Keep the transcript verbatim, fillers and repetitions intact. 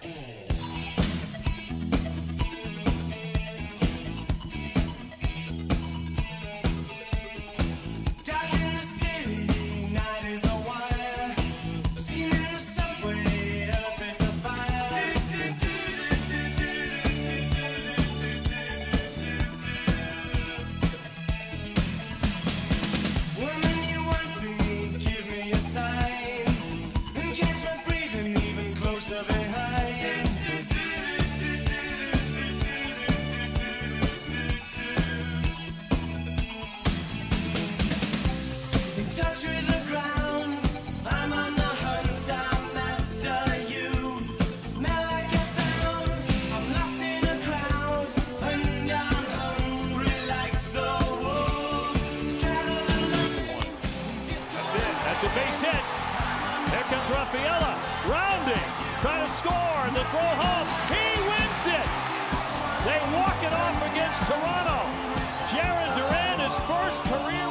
That's a base hit. Here comes Rafaela, rounding, trying to score, the throw home. He wins it. They walk it off against Toronto. Jarren Duran, his first career